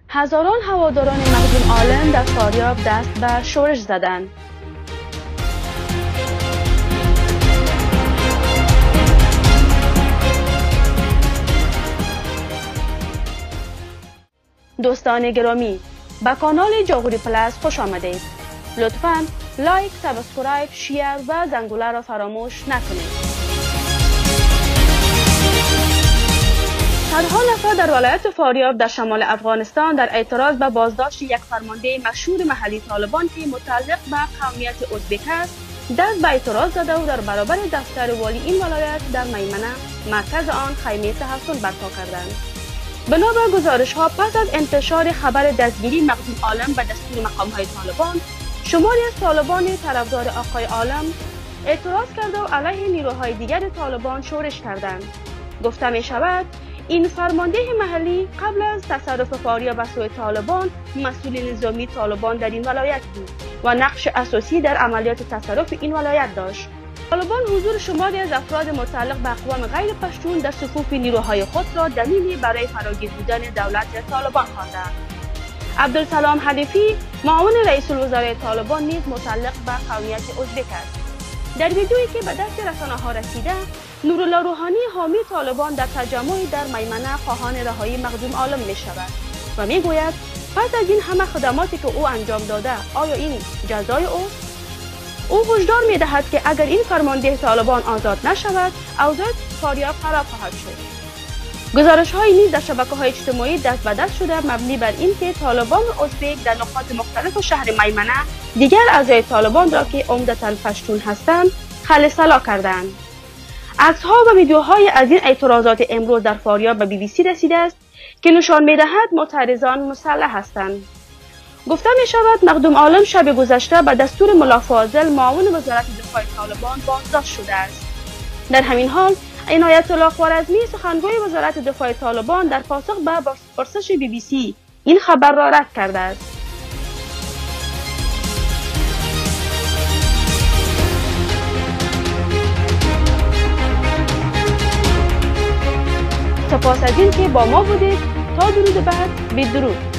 هزاران هواداران مخدوم عالم در فاریاب دست به شورش زدند. دوستان گرامی، به کانال جاغوری پلاس خوش آمدید. لطفاً لایک، سابسکرایب، شیر و زنگوله را فراموش نکنید. صدها نفر در ولایت فاریاب در شمال افغانستان در اعتراض به بازداشت یک فرمانده مشهور محلی طالبان که متعلق به قومیت ازبک است، دست به اعتراض زده و در برابر دفتر والی این ولایت در میمنه مرکز آن خیمه تحصن برپا کردند. بنا به گزارش‌ها پس از انتشار خبر دستگیری مخدوم عالم به دستور مقام‌های طالبان، شماری از طالبان طرفدار آقای عالم اعتراض کرده و علیه نیروهای دیگر طالبان شورش کردند. گفته می شود این فرمانده محلی قبل از تصرف فاریاب به سوی طالبان مسئول نظامی طالبان در این ولایت بود و نقش اساسی در عملیات تصرف این ولایت داشت. طالبان حضور شماری از افراد متعلق به اقوام غیر پشتون در صفوف نیروهای خود را دلیلی برای فراگیر بودن دولت طالبان خواندند. عبدالسلام حلیفی، معاون رئیس الوزراء طالبان، نیز متعلق به قومیت ازبک است. در ویدیویی که به دست رسانه‌ها رسیده، نورالله روحانی حامی طالبان در تجمعی در میمنه خواهان رهایی مخدوم عالم می شود و می گوید پس از این همه خدماتی که او انجام داده آیا این جزای اوست؟ او هشدار می دهد که اگر این فرمانده طالبان آزاد نشود، اوضاع فاریاب خراب خواهد شد. گزارش های نیز در شبکه‌های اجتماعی دست به دست شده مبنی بر اینکه طالبان و ازبک در نقاط مختلف شهر میمنه دیگر اعضای طالبان را که عمدتاً پشتون هستند خلسلا کردند. عکس‌ها و ویدیوهای از این اعتراضات امروز در فاریاب به BBC رسیده است که نشان می‌دهد معترضان مسلح هستند. گفته می‌شود مخدوم عالم شب گذشته به دستور ملا فاضل معاون وزارت دفاع طالبان بازداشت شده است. در همین حال عنایت الله خوارزمی سخنگوی وزارت دفاع طالبان در پاسخ به پرسش BBC این خبر را رد کرده است. سپاس از این که با ما بودید. تا درود بعد، بدرود.